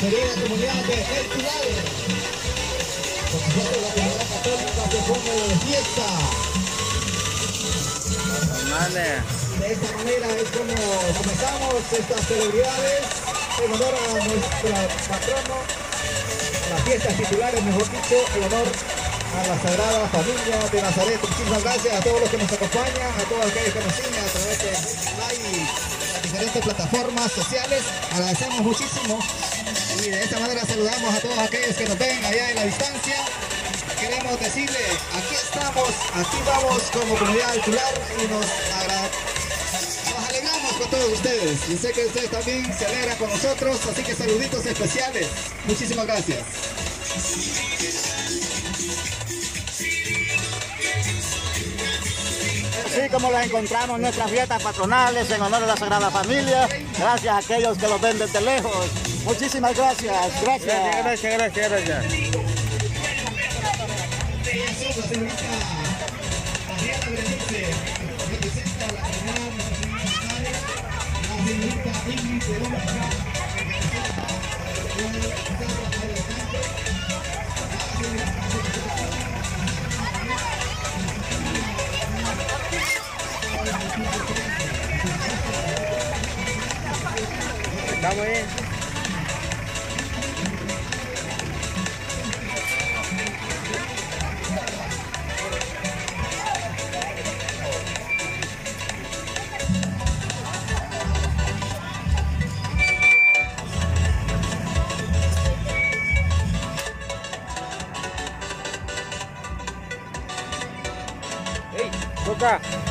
querida comunidad de El Pilar. Por supuesto, la comunidad católica se pone de fiesta. De esta manera es como comenzamos estas celebridades en honor a nuestro patrono, las fiestas titulares, mejor dicho, en honor a la Sagrada Familia de Nazaret. Muchísimas gracias a todos los que nos acompañan, a todos aquellos que nos siguen a través de las diferentes plataformas sociales. Agradecemos muchísimo y de esta manera saludamos a todos aquellos que nos ven allá en la distancia. Queremos decirle, aquí estamos, aquí vamos como comunidad del Pilar y nos alegramos con todos ustedes. Y sé que ustedes también se alegran con nosotros, así que saluditos especiales. Muchísimas gracias. Así como las encontramos en nuestras fiestas patronales en honor a la Sagrada Familia, gracias a aquellos que los ven desde lejos. Muchísimas gracias. Gracias. Estamos bien. Hey, toca.